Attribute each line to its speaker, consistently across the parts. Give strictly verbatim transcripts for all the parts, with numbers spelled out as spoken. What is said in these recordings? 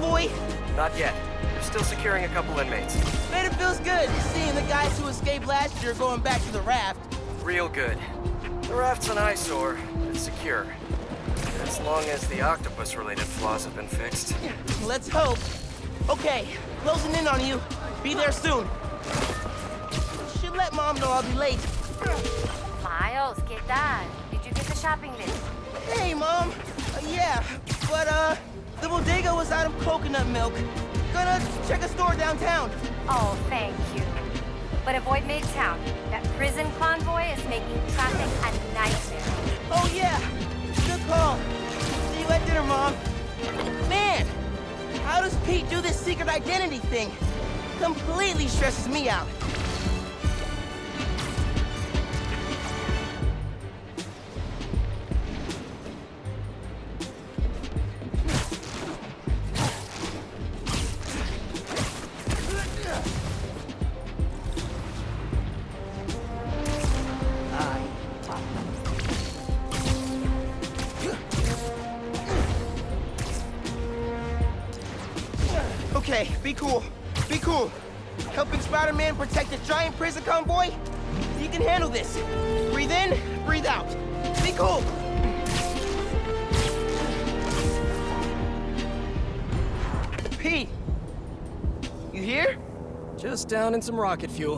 Speaker 1: convoy?
Speaker 2: Not yet. They're still securing a couple inmates.
Speaker 1: Man, it feels good seeing the guys who escaped last year going back to the raft.
Speaker 2: Real good. The raft's an eyesore, but it's secure. As long as the octopus-related flaws have been fixed.
Speaker 1: Let's hope. Okay, closing in on you. Be there soon. Should let Mom know I'll be late.
Speaker 3: Miles, ¿qué tal? Did you get the shopping list?
Speaker 1: Hey, Mom. Uh, yeah, but, uh, the bodega was out of coconut milk. Gonna check a store downtown.
Speaker 3: Oh, thank you. But avoid Midtown. That prison convoy is making traffic a nightmare.
Speaker 1: Oh, yeah. Good call. See you at dinner, Mom. Man, how does Pete do this secret identity thing? Completely stresses me out. Okay, be cool. Be cool. Helping Spider-Man protect a giant prison convoy? You can handle this. Breathe in, breathe out. Be cool. Pete, you here?
Speaker 2: Just down in some rocket fuel.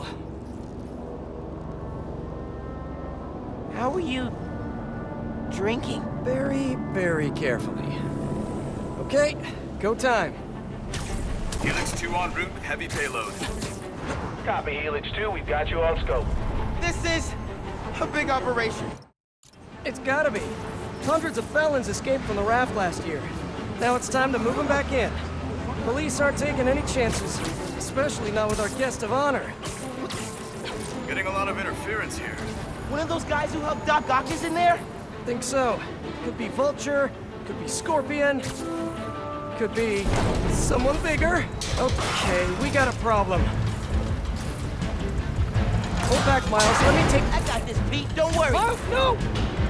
Speaker 1: How are you drinking?
Speaker 2: Very, very carefully. Okay, go time.
Speaker 4: Helix two en route with heavy payload.
Speaker 5: Copy, Helix two. We've got you on scope.
Speaker 1: This is a big operation.
Speaker 2: It's gotta be. Hundreds of felons escaped from the raft last year. Now it's time to move them back in. Police aren't taking any chances, especially not with our guest of honor.
Speaker 4: Getting a lot of interference here.
Speaker 1: One of those guys who helped Doc Ock is in there?
Speaker 2: Think so. Could be Vulture, could be Scorpion, could be someone bigger. Okay, we got a problem. Hold back, Miles. Let me take...
Speaker 1: I got this, Pete. Don't worry.
Speaker 2: Oh, no!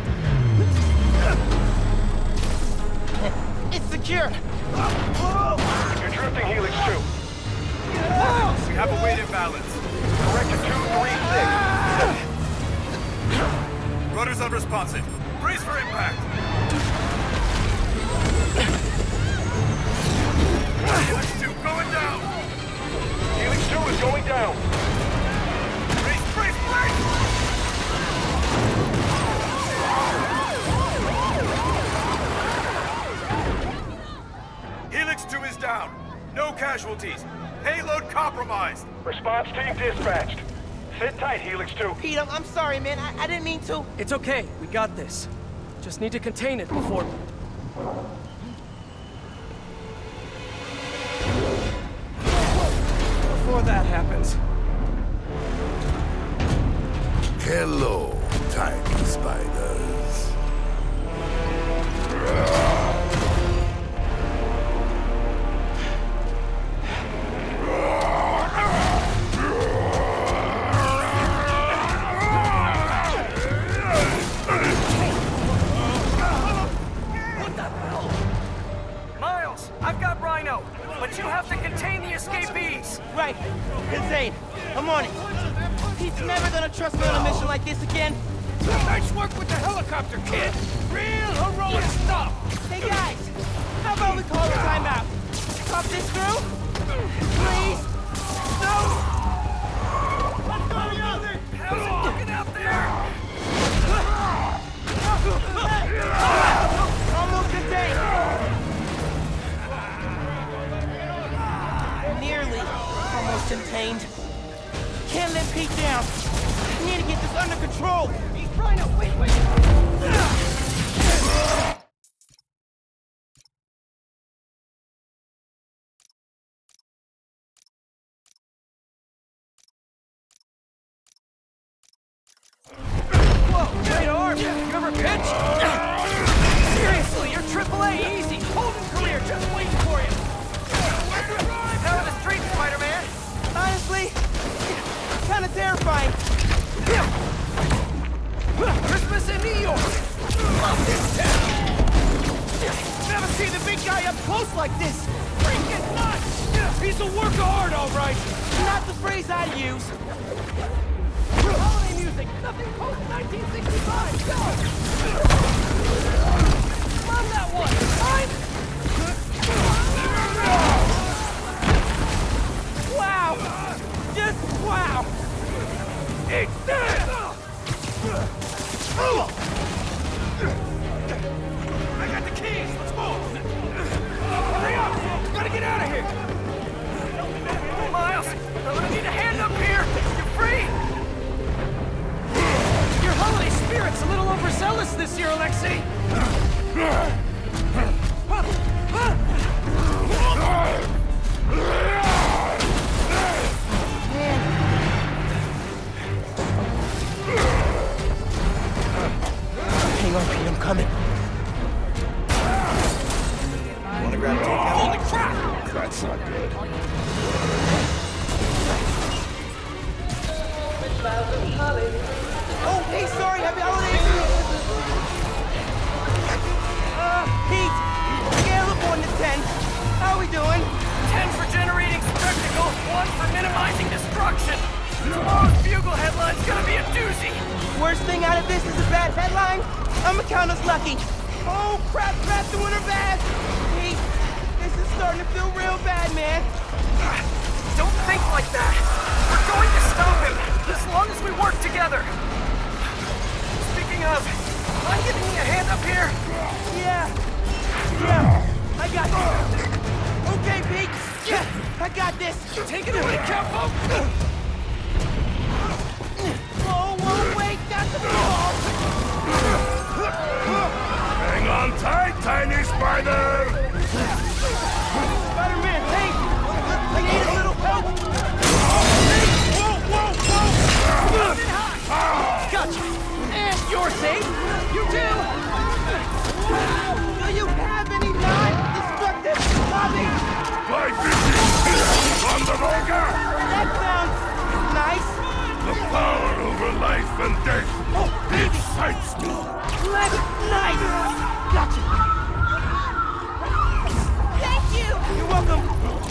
Speaker 1: It's secure.
Speaker 5: You're drifting, Helix two.
Speaker 4: We have a weight imbalance.
Speaker 5: Corrected two three six.
Speaker 4: Rudder's unresponsive. Brace for impact. Helix two going down.
Speaker 5: Helix two is going down.
Speaker 4: Brace, brace, brace! Helix two is down. No casualties. Payload compromised.
Speaker 5: Response team dispatched. Sit tight, Helix two.
Speaker 1: Pete, I'm, I'm sorry, man. I, I didn't mean to.
Speaker 2: It's okay. We got this. Just need to contain it before... Before that happens.
Speaker 6: Hello, tiny spiders.
Speaker 2: Miles, I've got Rhino, but you have to contain the escapees.
Speaker 1: Right. Insane. I'm on it. He's never gonna trust me on a mission like this again.
Speaker 5: Nice work with the helicopter, kid. Real heroic stuff.
Speaker 1: Hey, guys. How about we call a timeout? Talk this through? Please? No?
Speaker 4: How's it looking out there?
Speaker 1: Almost contained. Nearly almost contained. Can't let Pete down. I need to get this under control. Rhino, wait, wait.
Speaker 2: Whoa, great arm! You ever pitched? Seriously, you're triple A, easy! Holden career, just waiting for you! Out of the street, Spider-Man!
Speaker 1: Honestly, kind of terrifying.
Speaker 2: Christmas in New York! Love this town!
Speaker 1: Never seen the big guy up close like this.
Speaker 5: freaking nuts! He's a work of art, all right!
Speaker 1: Not the phrase I'd use.
Speaker 2: Holiday music! Nothing post nineteen sixty-five! Go! Love that one! Fine!
Speaker 1: Wow! Just wow!
Speaker 5: It's dead! I got the keys! Let's move! Hurry up! Gotta get out of here! Miles, I'm gonna need a hand up here! You free?
Speaker 2: Your holiday spirit's a little overzealous this year, Alexei!
Speaker 1: Hang on, Pete, I'm coming.
Speaker 4: Wanna grab a takeout?
Speaker 5: Holy crap!
Speaker 6: That's not good.
Speaker 1: Oh, hey, sorry, happy holidays! Uh, Pete, scale of one to ten. How we doing?
Speaker 5: Ten for generating spectacle, one for minimizing destruction. Tomorrow's Bugle headline's gonna be a doozy.
Speaker 1: Worst thing out of this is a bad headline. I'ma count us lucky. Oh, crap, crap's doing her bad. Pete, this is starting to feel real bad, man.
Speaker 5: Don't think like that. We're going to stop him, as long as we work together. Speaking of, mind giving me a hand up here?
Speaker 1: Yeah, yeah, I got this. Okay, Pete, yeah, I got this.
Speaker 5: Take it away, Capo!
Speaker 1: Whoa, whoa, wait, that's the ball.
Speaker 6: Hang on tight, tiny spider!
Speaker 1: Spider-Man, hey, I need a little help. Hey, whoa, whoa, whoa.
Speaker 2: Gotcha! And you're safe! You too!
Speaker 1: Do you have any non-destructive hobbies?
Speaker 6: Fly fishing! On the Volga!
Speaker 1: That sounds nice.
Speaker 6: The power over life and death!
Speaker 1: Oh, baby!
Speaker 6: Excites me!
Speaker 1: Let's nice! Gotcha! Thank you! You're welcome!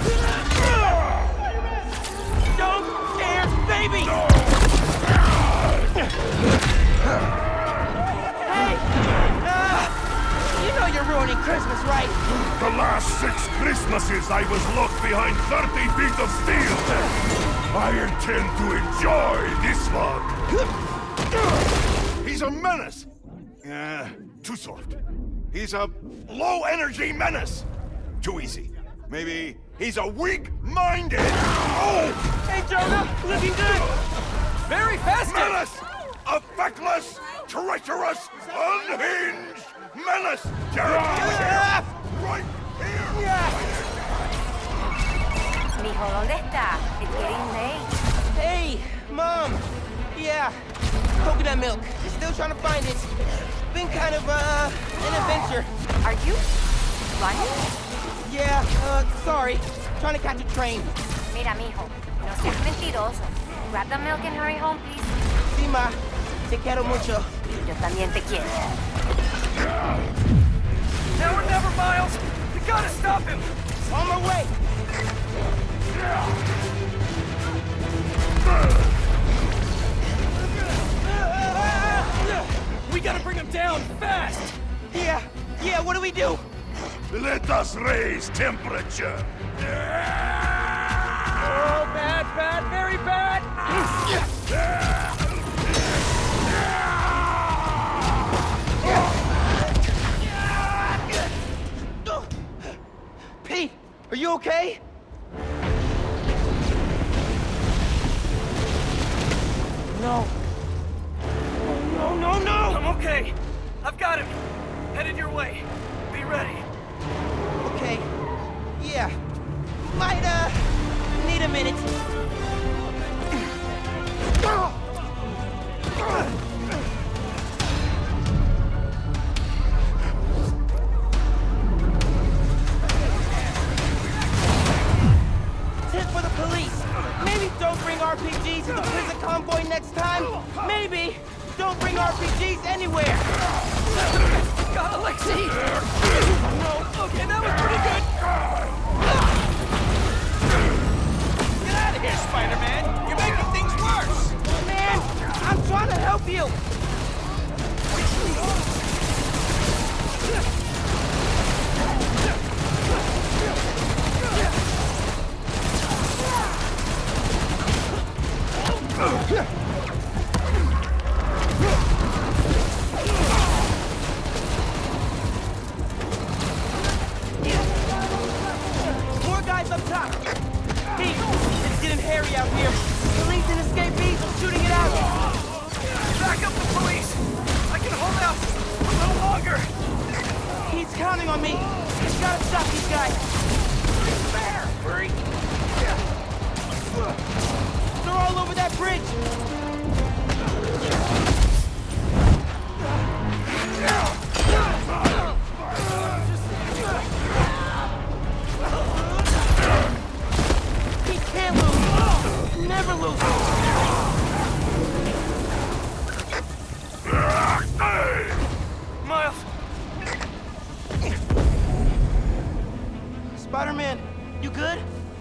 Speaker 1: Don't scare baby! Hey! Uh, you know you're ruining Christmas, right?
Speaker 6: The last six Christmases I was locked behind thirty feet of steel! I intend to enjoy this one! He's a menace! Uh, too soft. He's a low-energy menace! Too easy. Maybe he's a weak-minded... Oh!
Speaker 1: Hey, Jonah! Looking good!
Speaker 2: Very festive!
Speaker 6: Menace! A feckless, treacherous, unhinged menace! Garrett!
Speaker 1: Ah!
Speaker 6: Right here!
Speaker 1: Yeah!
Speaker 3: Mijo, ¿dónde está? It's getting late.
Speaker 1: Hey, Mom! Yeah, coconut milk. Still trying to find it. Been kind of, uh, an adventure.
Speaker 3: Are you running?
Speaker 1: Yeah, uh, sorry. Trying to catch a train.
Speaker 3: Mira, mijo, no seas mentiroso. Grab the milk and hurry home, please.
Speaker 1: Sí, ma. Te quiero mucho.
Speaker 3: Yo también te quiero.
Speaker 5: Now or never, Miles! We gotta stop him!
Speaker 1: On my way!
Speaker 2: We gotta bring him down, fast!
Speaker 1: Yeah, yeah, what do we do?
Speaker 6: Let us raise temperature!
Speaker 2: Oh, bad, bad, very bad!
Speaker 1: Pete, are you okay? No. No, no, no!
Speaker 5: I'm okay. I've got him. Headed your way. Be ready.
Speaker 1: Okay. Yeah. Might, uh, need a minute. Tip for the police. Maybe don't bring R P Gs to the prison convoy next time. Maybe don't bring R P Gs anywhere.
Speaker 2: God, Alexei! No, okay, that was pretty good!
Speaker 1: feel. More guys up top. Pete, it's getting hairy out here. Police and escapees are shooting it out.
Speaker 5: Back up the police! I can hold out a little longer!
Speaker 1: He's counting on me. Just gotta stop these guys. There, freak! They're all over that bridge. He can't lose. Never lose.
Speaker 5: Miles!
Speaker 1: Spider-Man, you good?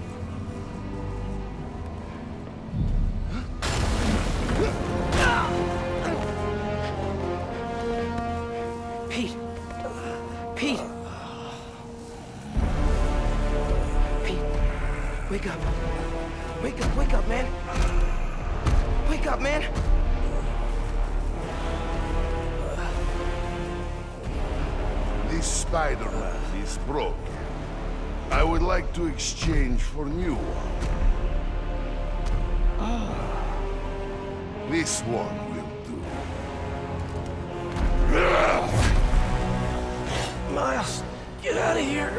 Speaker 1: Pete. Pete. Pete. Wake up. Wake up, wake up, man. Wake up, man.
Speaker 7: This Spider-Man is broken. I would like to exchange for new one. This one will do.
Speaker 2: Miles, get out of here.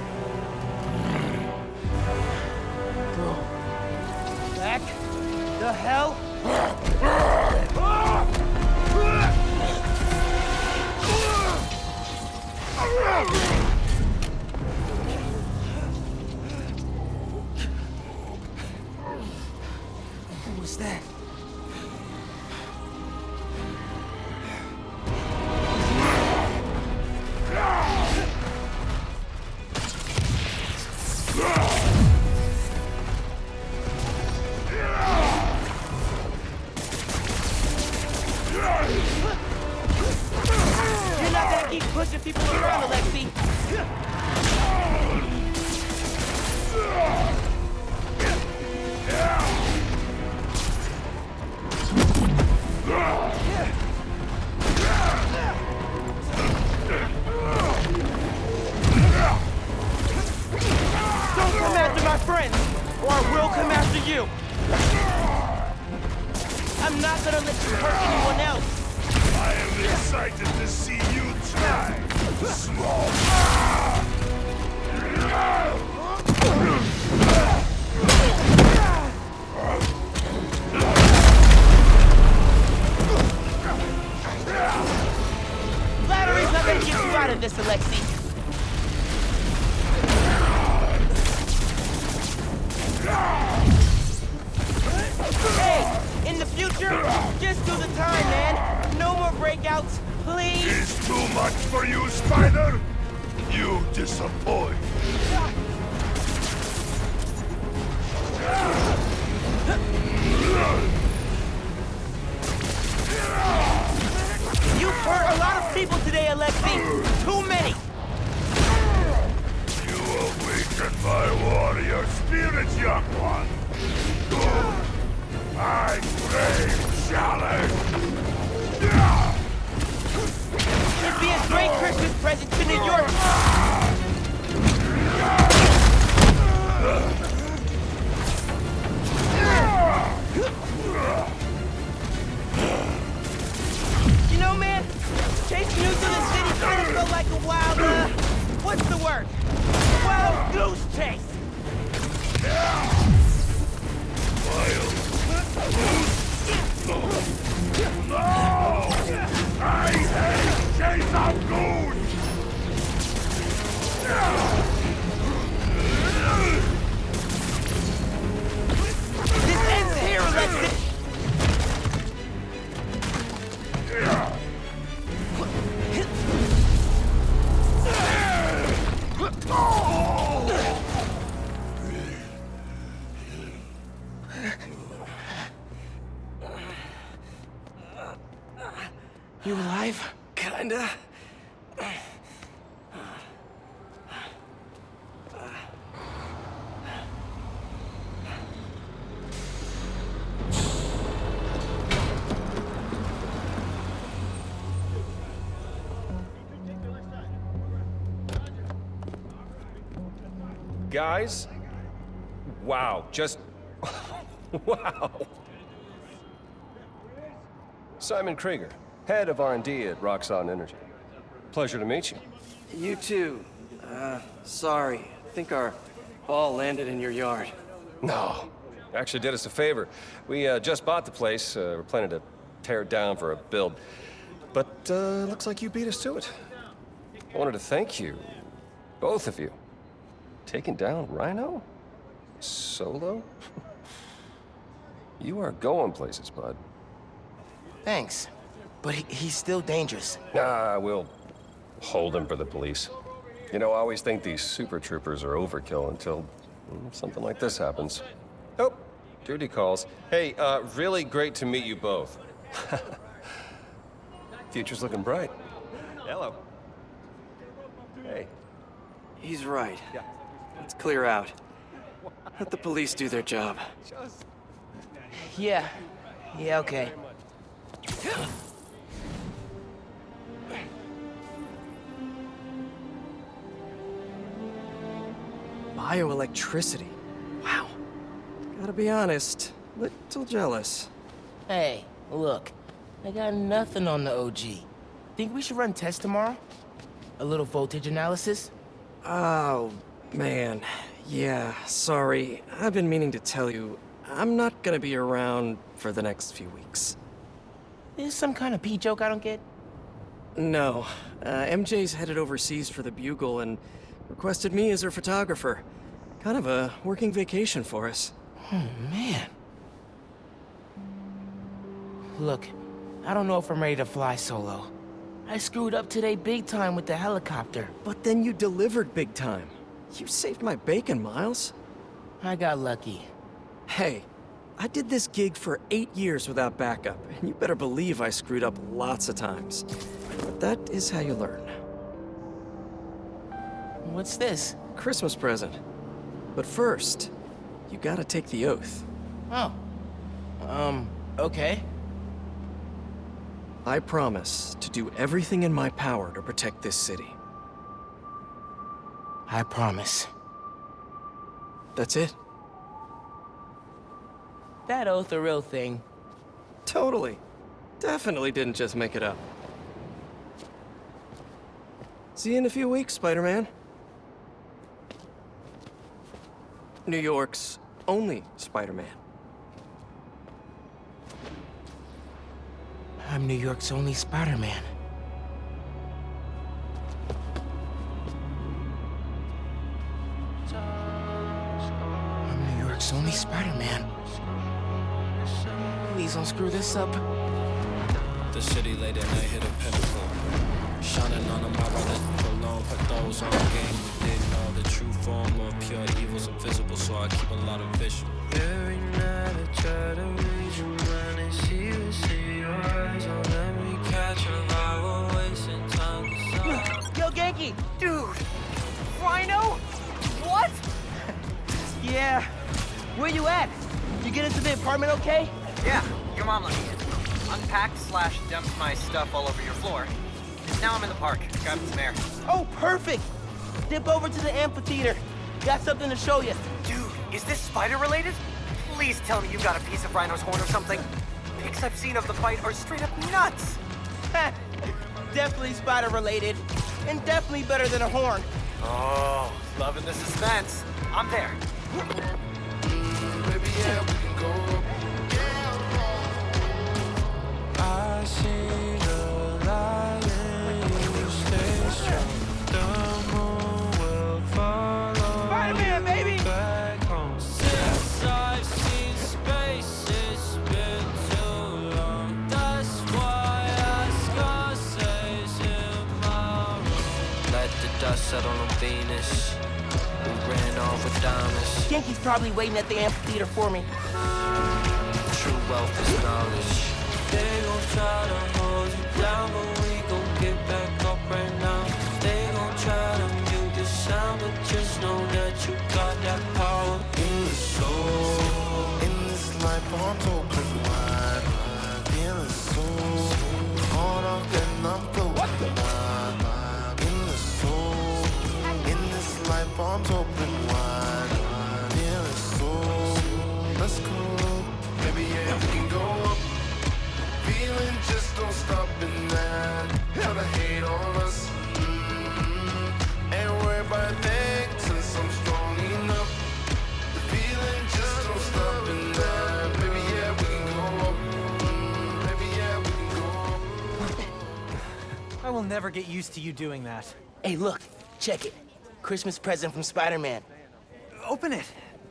Speaker 1: Bro. Back the hell? What was that? You're not gonna keep pushing people around, Alexei. Don't come after my friends, or I will come after you. I'm not gonna let you hurt anyone else.
Speaker 7: I am excited to see you try, small.
Speaker 1: Flattery's not gonna get you out of this, Alexei. Hey, in the future, just do the time, man. No more breakouts, please.
Speaker 7: Is too much for you, Spider? You disappoint.
Speaker 1: You've hurt a lot of people today, Alexei. Too many.
Speaker 7: You awaken my warrior spirit, young one. Good. I crave challenge.
Speaker 1: It'd be a great Christmas present to New York. You know, man, chasing you through the city kind of felt like a wild, uh, what's the word? Wild goose chase.
Speaker 7: Wild No! I hate chase of goons!
Speaker 1: You alive?
Speaker 2: Kinda.
Speaker 8: Guys, wow, just wow. Simon Krieger, head of R and D at Roxxon Energy. Pleasure to meet you.
Speaker 2: You too. Uh, sorry. I think our ball landed in your yard.
Speaker 8: No, actually did us a favor. We uh, just bought the place. Uh, we're planning to tear it down for a build. But uh, looks like you beat us to it. I wanted to thank you, both of you. Taking down Rhino? Solo? You are going places, bud.
Speaker 1: Thanks. But he, he's still dangerous.
Speaker 8: Nah, we'll hold him for the police. You know, I always think these super troopers are overkill until mm, something like this happens. Oh, duty calls. Hey, uh, really great to meet you both. Future's looking bright. Hello. Hey.
Speaker 2: He's right.
Speaker 8: Yeah.
Speaker 2: Let's clear out. Let the police do their job.
Speaker 1: Yeah. Yeah, okay.
Speaker 2: Bioelectricity. Wow. Gotta be honest, little jealous.
Speaker 1: Hey, look. I got nothing on the O G. Think we should run tests tomorrow? A little voltage analysis?
Speaker 2: Oh, man. Yeah, sorry. I've been meaning to tell you, I'm not gonna be around for the next few weeks.
Speaker 1: Is some kind of pee joke I don't get?
Speaker 2: No. Uh, M J's headed overseas for the Bugle and requested me as her photographer. Kind of a working vacation for us.
Speaker 1: Oh, man. Look, I don't know if I'm ready to fly solo. I screwed up today big time with the helicopter.
Speaker 2: But then you delivered big time. You saved my bacon, Miles.
Speaker 1: I got lucky.
Speaker 2: Hey, I did this gig for eight years without backup, and you better believe I screwed up lots of times. But that is how you learn.
Speaker 1: What's this?
Speaker 2: Christmas present. But first, you gotta take the oath.
Speaker 1: Oh. Um, okay.
Speaker 2: I promise to do everything in my power to protect this city.
Speaker 1: I promise.
Speaker 2: That's it?
Speaker 1: That oath a real thing.
Speaker 2: Totally. Definitely didn't just make it up. See you in a few weeks, Spider-Man. New York's only Spider-Man.
Speaker 1: I'm New York's only Spider-Man. I'm New York's only Spider-Man. Please don't screw this up.
Speaker 9: The city late at night hit a pinnacle. Shining on them, I rather prolong. Put those on game who didn't know the true form of pure evil's invisible, so I keep a lot of vision. Every night I try to read your mind and see you, see your eyes. Don't let me catch a lie, we're wasting time.
Speaker 1: Yo, Genki!
Speaker 5: Dude! Rhino? What?
Speaker 1: Yeah. Where you at? You get into the apartment okay?
Speaker 5: Yeah, your mom let me in. Unpacked slash dumped my stuff all over your floor. Now I'm in the park, grabbing some air.
Speaker 1: Oh, perfect! Dip over to the amphitheater. Got something to show you.
Speaker 5: Dude, is this spider-related? Please tell me you got a piece of Rhino's horn or something. Pics I've seen of the fight are straight up nuts.
Speaker 1: Definitely spider-related. And definitely better than a horn.
Speaker 5: Oh, loving the suspense. I'm there.
Speaker 7: Baby, yeah, we can go.
Speaker 9: I see the light and you stay strong. The moon will follow
Speaker 1: Spider-Man, baby!
Speaker 9: back home. Since I've seen space, it's been too long. That's why I Scarface in my room. Let the dust settle on Venus. We ran off with diamonds.
Speaker 1: Genki's probably waiting at the amphitheater for me.
Speaker 9: True wealth is knowledge. They gon' try to hold you down, but we gon' get back up right now. They gon' try to mute the sound, but just know that you got that power in the soul.
Speaker 10: In this life, arms open wide, in the soul. Caught up and I'm going wide, in the soul. In this life, arms open wide, in the soul. Let's go, baby, yeah, we can go up. Feeling just don't stop in that. Try to hate on us, mm-hmm. Ain't worried about things since I'm strong enough. The feeling just don't stop in that. Baby, yeah, we can go up. Mm, baby, yeah, we can go up.
Speaker 5: I will never get used to you doing that.
Speaker 1: Hey, look, check it. Christmas present from Spider-Man.
Speaker 5: Open it.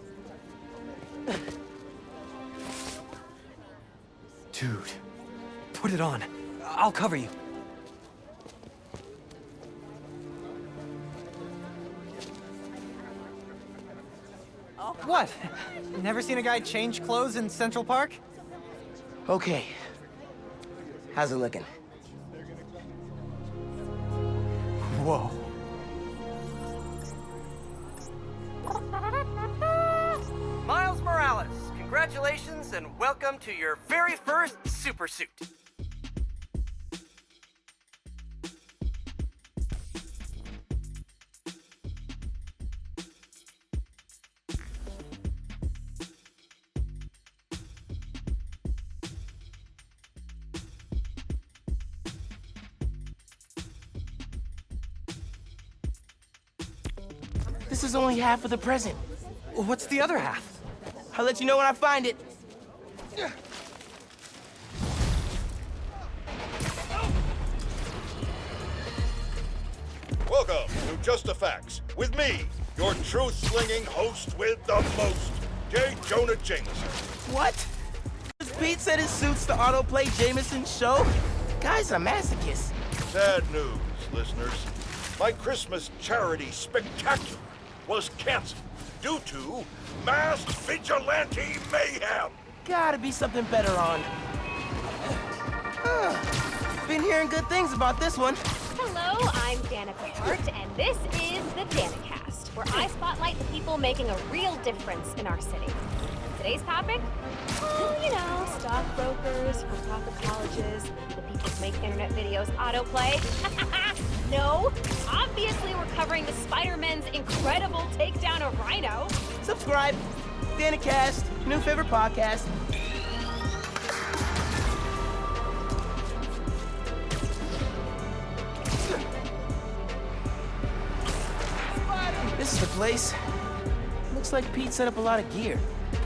Speaker 5: Dude, put it on. I'll cover you. What? Never seen a guy change clothes in Central Park?
Speaker 1: Okay. How's it looking?
Speaker 5: Whoa. Miles Morales, congratulations and welcome to your very first super suit.
Speaker 1: This is only half of the present.
Speaker 5: What's the other half?
Speaker 1: I'll let you know when I find it.
Speaker 6: Welcome to Just the Facts with me, your truth-slinging host with the most, J. Jonah Jameson.
Speaker 1: What? Does Pete said his suit's the autoplay Jameson show? Guy's a masochist.
Speaker 6: Sad news, listeners. My Christmas charity spectacular was canceled due to mass vigilante mayhem.
Speaker 1: Gotta be something better on. Been hearing good things about this one.
Speaker 11: Hello, I'm Danica Hart, and this is the Danicast, where I spotlight the people making a real difference in our city. Today's topic? Well, you know, stockbrokers, for-profit colleges, the people who make internet videos autoplay. No, obviously we're covering the Spider-Man's incredible takedown of Rhino.
Speaker 1: Subscribe. Danicast, new favorite podcast. This is the place. Looks like Pete set up a lot of gear.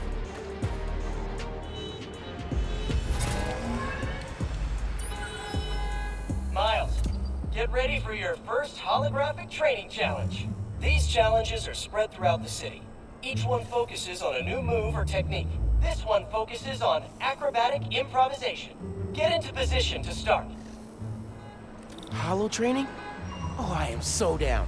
Speaker 12: Miles, get ready for your first holographic training challenge. These challenges are spread throughout the city. Each one focuses on a new move or technique. This one focuses on acrobatic improvisation. Get into position to start.
Speaker 1: Holo training? Oh, I am so down.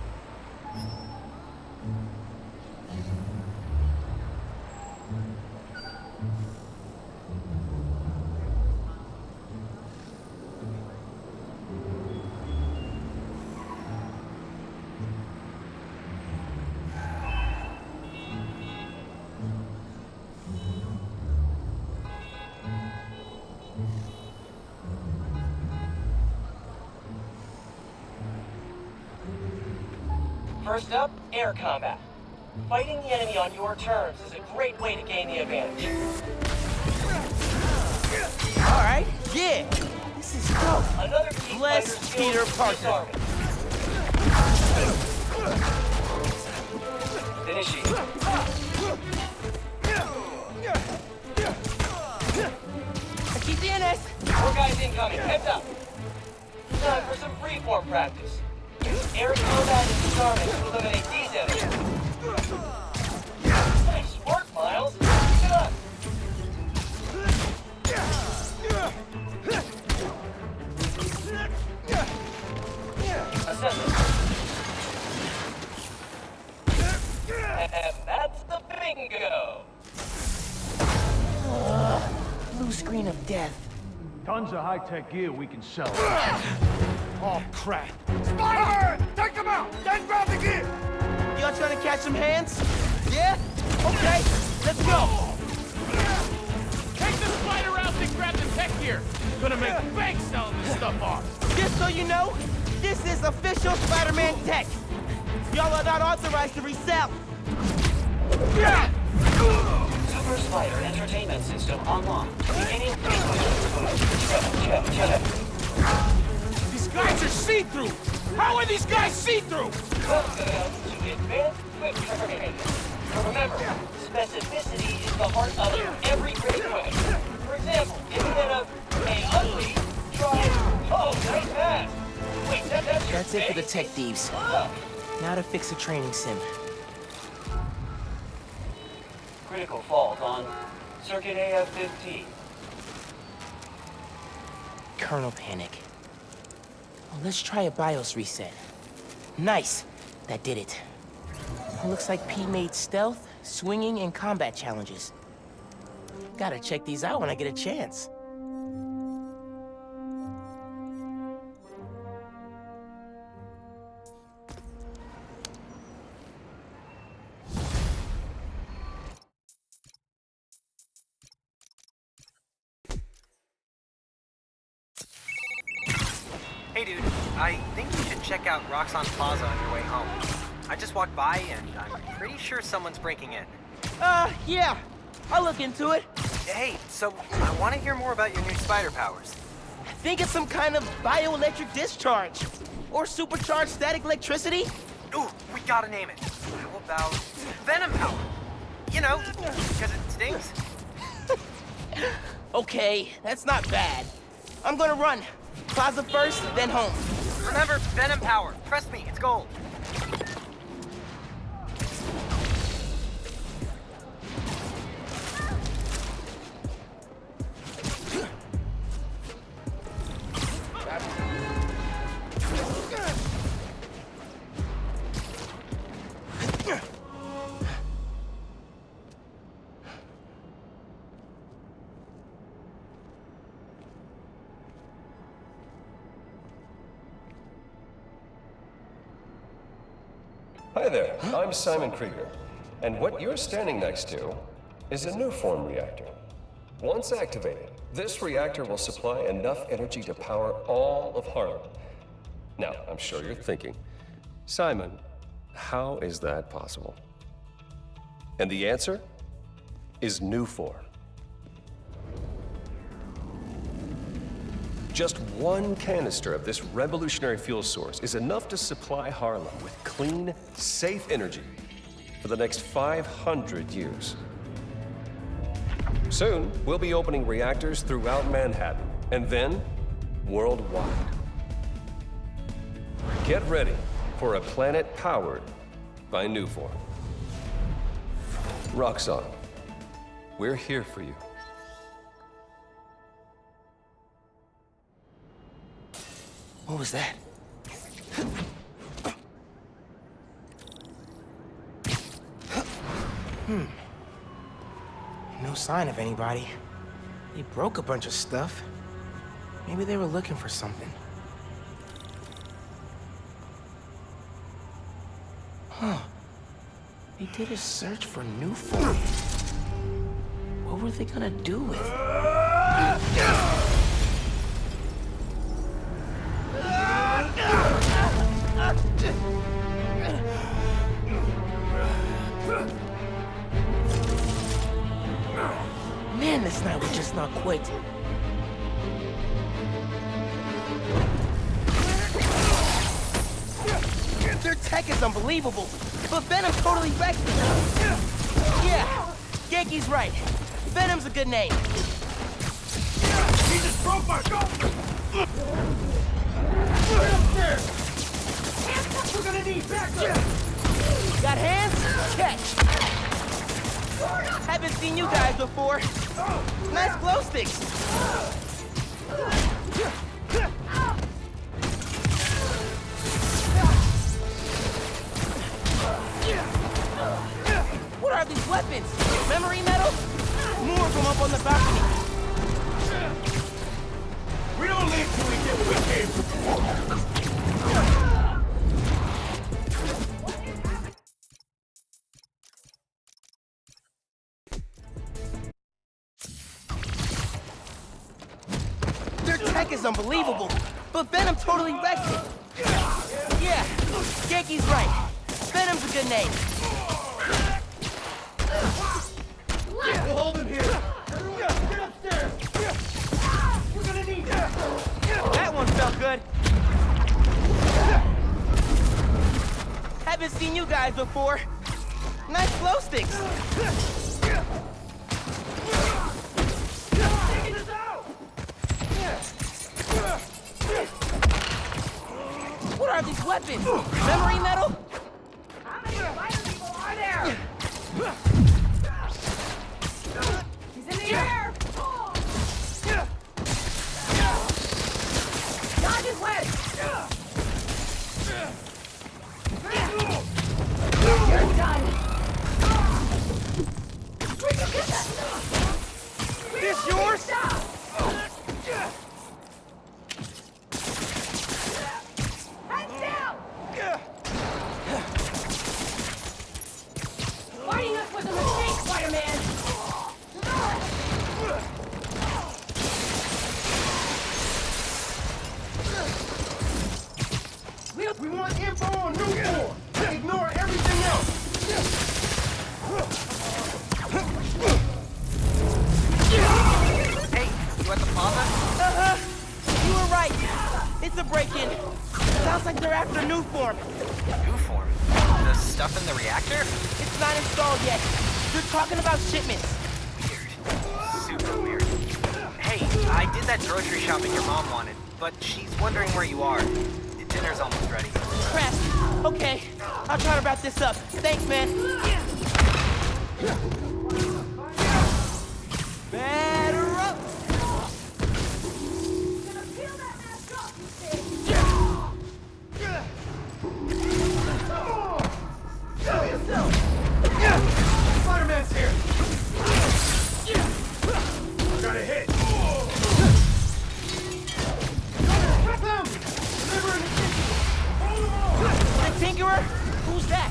Speaker 12: First up, air combat. Fighting the enemy on your terms is a great way to gain the advantage.
Speaker 1: All right, yeah, this is dope.
Speaker 12: Another key
Speaker 1: Bless Peter Parker.
Speaker 12: Initiate.
Speaker 1: Keep the N S.
Speaker 12: More guys incoming. Heads up. Time for some freeform practice. Use air combat and disarming to eliminate these enemies. Nice work, Miles. Keep it up. Assess it. And that's the bingo.
Speaker 1: Uh, blue screen of death.
Speaker 13: Tons of high-tech gear we can sell.
Speaker 6: Oh, crap. Spider-Man! Take him out! Then grab the gear!
Speaker 1: Y'all trying to catch some hands? Yeah? Okay, let's go!
Speaker 14: Take the spider out and grab the tech gear! Gonna make bank selling this stuff off!
Speaker 1: Just so you know, this is official Spider-Man tech! Y'all are not authorized to resell! Yeah!
Speaker 12: Super Spider Entertainment System online. Beginning frequency. Check, check, check.
Speaker 14: These guys are see-through! How are these guys see-through?
Speaker 12: Welcome to Advanced Quick Training. Remember, specificity is the heart of every great weapon. For example, instead of a ugly, try oh, nice pass. Wait, that, that's your
Speaker 1: That's it for the tech thieves. Now to fix a training sim.
Speaker 12: Critical fault on Circuit A F fifteen.
Speaker 1: Kernel panic. Well, let's try a BIOS reset. Nice. That did it. Looks like P made stealth, swinging, and combat challenges. Gotta check these out when I get a chance.
Speaker 15: Hey dude, I think you should check out Roxxon Plaza on your way home. I just walked by and I'm pretty sure someone's breaking in.
Speaker 1: Uh, yeah. I'll look into it.
Speaker 15: Hey, so I want to hear more about your new spider powers.
Speaker 1: I think it's some kind of bioelectric discharge. Or supercharged static electricity.
Speaker 15: Ooh, we gotta name it. How about Venom Power? You know, because it stings.
Speaker 1: Okay, that's not bad. I'm gonna run. Plaza first, then home.
Speaker 15: Remember, Venom Power. Trust me, it's gold.
Speaker 8: Hi there, I'm Simon Krieger, and what you're standing next to is a Nuform reactor. Once activated, this reactor will supply enough energy to power all of Harlem. Now, I'm sure you're thinking, Simon, how is that possible? And the answer is Nuform. Just one canister of this revolutionary fuel source is enough to supply Harlem with clean, safe energy for the next five hundred years. Soon, we'll be opening reactors throughout Manhattan, and then worldwide. Get ready for a planet powered by Nuform. Roxxon, we're here for you.
Speaker 1: What was that? Hmm. No sign of anybody. They broke a bunch of stuff. Maybe they were looking for something. Huh. They did a search for Nuform. What were they gonna do with it? Man, this night would just not quit. Their tech is unbelievable, but Venom totally wrecked it. Yeah, Genki's right. Venom's a good name.
Speaker 6: He just broke my go!
Speaker 5: We're gonna need backup!
Speaker 1: Got hands? Catch! Haven't seen you guys before. Nice glow sticks. What are these weapons? Memory metal? More of them up on the balcony. Their tech is unbelievable, but Venom totally wrecked it. Yeah, Genki's right. Venom's a good name.
Speaker 14: We'll hold him here. Everyone, get upstairs. We're gonna need that.
Speaker 1: That one felt good. Haven't seen you guys before. Nice glow sticks. What are these weapons? Memory metal?
Speaker 14: How many spider people are there? He's in the air! Dodge his way! You're done! We can get that stuff!
Speaker 1: This yours?
Speaker 14: Hands down! Fighting us was a mistake, Spider-Man! We want info on Newport! Ignore everything else!
Speaker 15: Hey, you at the plaza?
Speaker 1: Uh-huh. You were right. It's a break-in. Sounds like they're after new form.
Speaker 15: New form? The stuff in the reactor?
Speaker 1: It's not installed yet. They're talking about shipments.
Speaker 15: Weird. Super weird. Hey, I did that grocery shopping your mom wanted, but she's wondering where you are. Dinner's almost ready.
Speaker 1: Crap. Okay. I'll try to wrap this up. Thanks, man. Better up.
Speaker 14: Spider-Man's here! Got a hit! Trap him! Deliver an
Speaker 1: The Tinkerer? Who's that?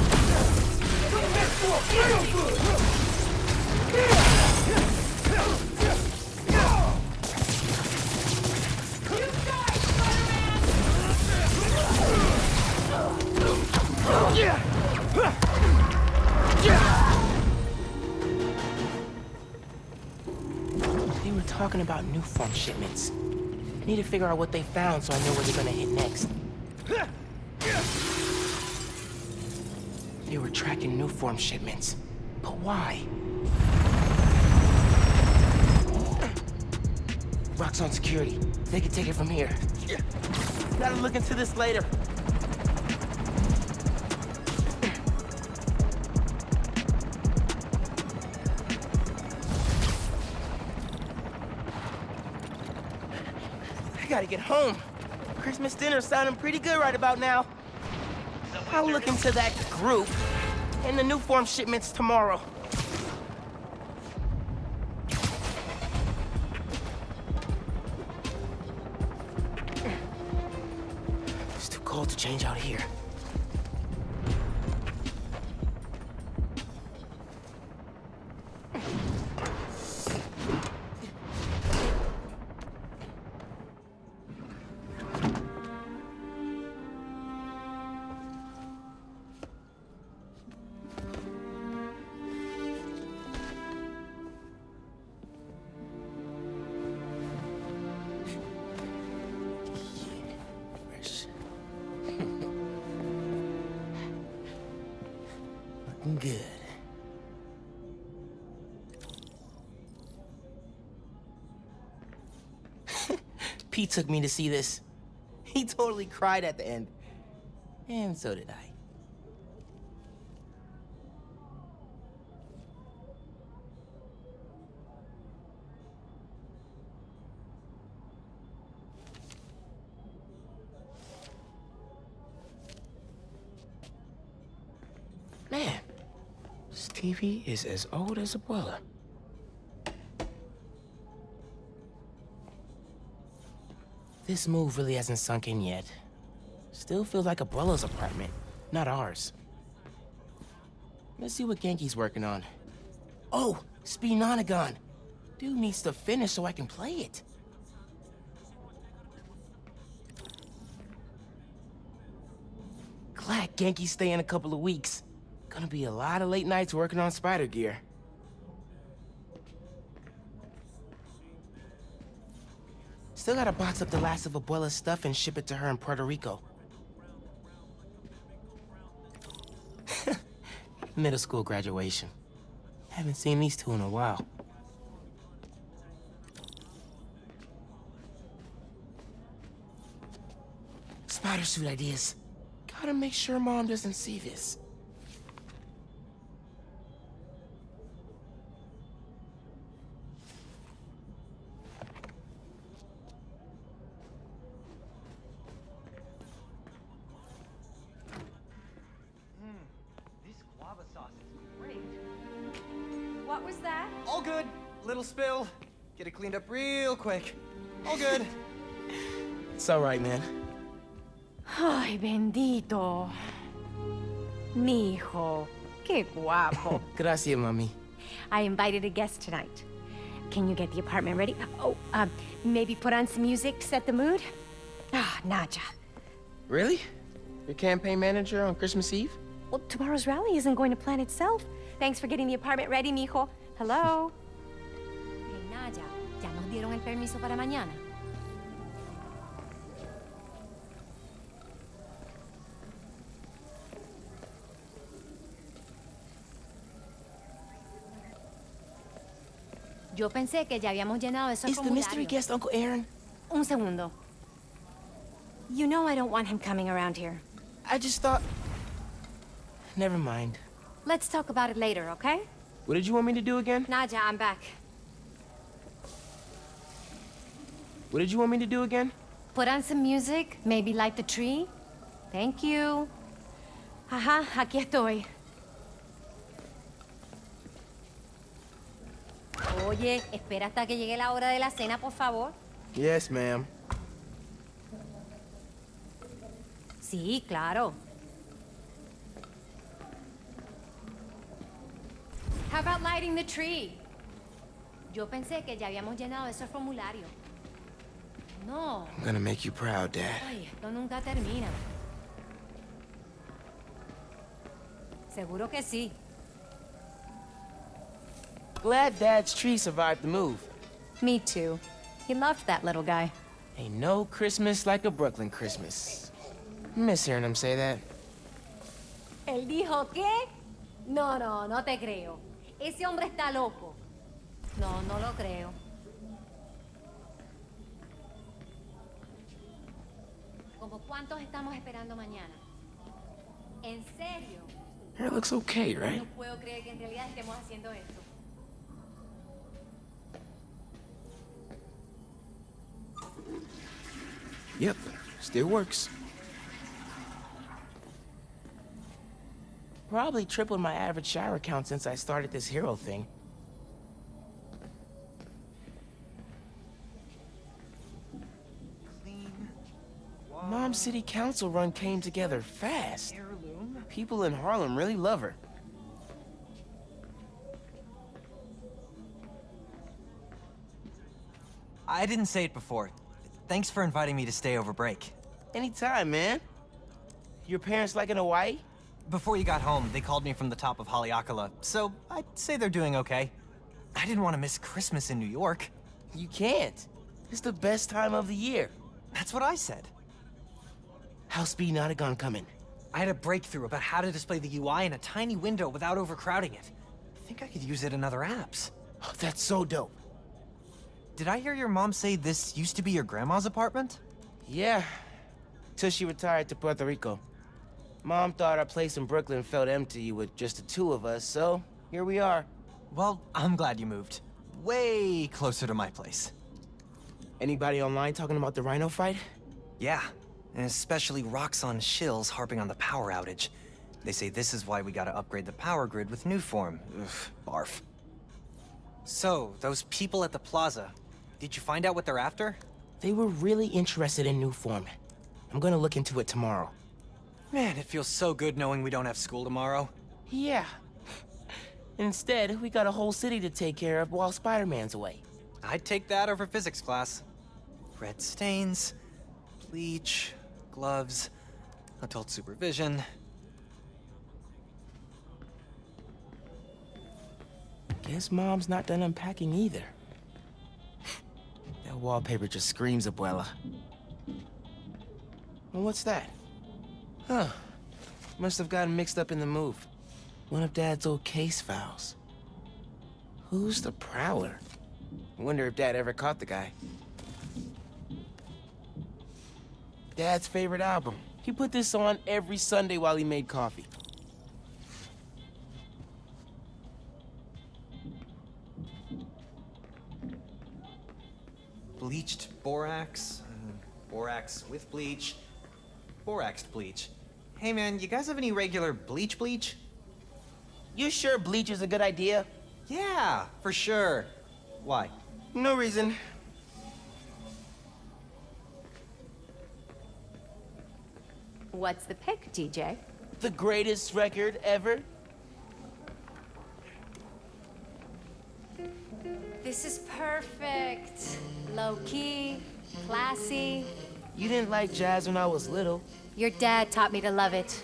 Speaker 1: They were talking about new form shipments. I need to figure out what they found so I know where they're gonna hit next. They were tracking new form shipments. But why? Rock's on security. They can take it from here. Gotta look into this later. I gotta get home. Christmas dinner's sounding pretty good right about now. I'll look into that group and the new form shipments tomorrow. It's too cold to change out here. Good. Pete took me to see this. He totally cried at the end. And so did I. Man. Stevie is as old as Abuela. This move really hasn't sunk in yet. Still feels like Abuela's apartment, not ours. Let's see what Genki's working on. Oh, Speed Nonagon. Dude needs to finish so I can play it. Glad Genki's staying a couple of weeks. Gonna be a lot of late nights working on spider gear. Still gotta box up the last of Abuela's stuff and ship it to her in Puerto Rico. Middle school graduation. Haven't seen these two in a while. Spider suit ideas. Gotta make sure Mom doesn't see this.
Speaker 11: What was that?
Speaker 2: All good. Little spill. Get it cleaned up real quick. All good.
Speaker 1: It's all right, man.
Speaker 3: Ay, bendito. Mi hijo. Qué guapo.
Speaker 1: Gracias, mami.
Speaker 3: I invited a guest tonight. Can you get the apartment ready? Oh, um, maybe put on some music to set the mood? Ah, Nadja.
Speaker 1: Really? Your campaign manager on Christmas Eve?
Speaker 3: Well, tomorrow's rally isn't going to plan itself. Thanks for getting the apartment ready, mijo. Hello? Hey, Nadja, ¿ya nos dieron el permiso para mañana? Yo pensé que ya habíamos llenado esos
Speaker 1: Is the mystery
Speaker 3: formularios.
Speaker 1: guest Uncle Aaron?
Speaker 3: Un segundo. You know I don't want him coming around here.
Speaker 1: I just thought... Never mind.
Speaker 3: Let's talk about it later, okay?
Speaker 1: What did you want me to do again?
Speaker 3: Nadja, I'm back.
Speaker 1: What did you want me to do again?
Speaker 3: Put on some music, maybe light the tree. Thank you. Ajá, aquí estoy. Oye, espera hasta que llegue la hora de la cena, por favor.
Speaker 1: Yes, ma'am.
Speaker 3: Sí, claro. How about lighting the tree? Yo pensé que ya habíamos llenado esos formularios. No.
Speaker 1: I'm gonna make you proud, Dad.
Speaker 3: Ay, esto nunca termina. Seguro que sí.
Speaker 1: Glad Dad's tree survived the move.
Speaker 3: Me too. He loved that little guy.
Speaker 1: Ain't no Christmas like a Brooklyn Christmas. Miss hearing him say that.
Speaker 3: ¿Él dijo qué? No, no, no te creo. Ese hombre está loco. No, no lo creo. ¿Como cuántos estamos esperando mañana? ¿En serio?
Speaker 1: Hair looks okay, right?
Speaker 3: No puedo creer que en realidad estemos haciendo esto.
Speaker 1: Yep, still works. Probably tripled my average shower count since I started this hero thing. Mom City Council run came together fast. People in Harlem really love her.
Speaker 15: I didn't say it before. Thanks for inviting me to stay over break.
Speaker 1: Anytime, man. Your parents like in Hawaii?
Speaker 15: Before you got home, they called me from the top of Haleakala, so I'd say they're doing okay. I didn't want to miss Christmas in New York.
Speaker 1: You can't. It's the best time of the year.
Speaker 15: That's what I said.
Speaker 1: How's Speed Nonagon coming?
Speaker 15: I had a breakthrough about how to display the U I in a tiny window without overcrowding it. I think I could use it in other apps.
Speaker 1: Oh, that's so dope.
Speaker 15: Did I hear your mom say this used to be your grandma's apartment?
Speaker 1: Yeah, till she retired to Puerto Rico. Mom thought our place in Brooklyn felt empty with just the two of us, so here we are.
Speaker 15: Well, I'm glad you moved. Way closer to my place.
Speaker 1: Anybody online talking about the Rhino fight?
Speaker 15: Yeah, and especially Roxxon shills harping on the power outage. They say this is why we gotta upgrade the power grid with Nuform. Ugh, barf. So, those people at the plaza, did you find out what they're after?
Speaker 1: They were really interested in new form. I'm gonna look into it tomorrow.
Speaker 15: Man, it feels so good knowing we don't have school tomorrow.
Speaker 1: Yeah. Instead, we got a whole city to take care of while Spider-Man's away.
Speaker 15: I'd take that over physics class. Red stains, bleach, gloves, adult supervision.
Speaker 1: Guess Mom's not done unpacking either. That wallpaper just screams Abuela. Well, what's that? Huh. Must have gotten mixed up in the move. One of Dad's old case files. Who's the Prowler? I wonder if Dad ever caught the guy. Dad's favorite album. He put this on every Sunday while he made coffee.
Speaker 15: Bleached borax, uh, borax with bleach, boraxed bleach. Hey man, you guys have any regular bleach bleach?
Speaker 1: You sure bleach is a good idea?
Speaker 15: Yeah, for sure. Why?
Speaker 1: No reason.
Speaker 3: What's the pick, D J?
Speaker 1: The greatest record ever?
Speaker 3: This is perfect. Low-key, classy.
Speaker 1: You didn't like jazz when I was little.
Speaker 3: Your dad taught me to love it.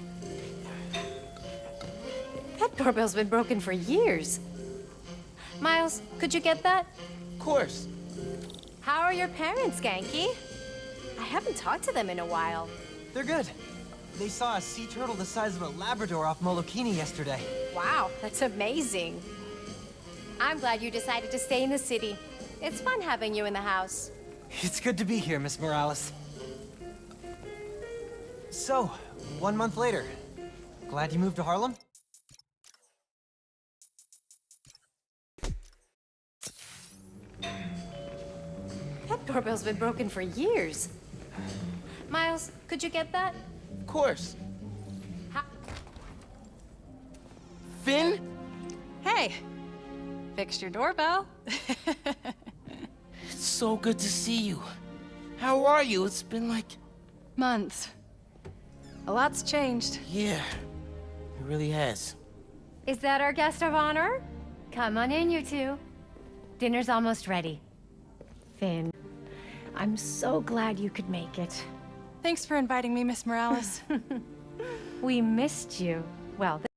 Speaker 3: That doorbell's been broken for years. Miles, could you get that?
Speaker 1: Of course.
Speaker 3: How are your parents, Ganke? I haven't talked to them in a while.
Speaker 15: They're good. They saw a sea turtle the size of a Labrador off Molokini yesterday.
Speaker 3: Wow, that's amazing. I'm glad you decided to stay in the city. It's fun having you in the house.
Speaker 15: It's good to be here, Miss Morales. So, one month later. Glad you moved to Harlem?
Speaker 3: That doorbell's been broken for years. Miles, could you get that?
Speaker 1: Of course.
Speaker 3: How
Speaker 1: Finn?
Speaker 16: Hey! Fixed your doorbell.
Speaker 1: It's so good to see you. How are you? It's been like...
Speaker 16: months. A lot's changed.
Speaker 1: Yeah, it really has.
Speaker 3: Is that our guest of honor? Come on in, you two. Dinner's almost ready. Finn, I'm so glad you could make it.
Speaker 16: Thanks for inviting me, Miss Morales.
Speaker 3: We missed you. Well,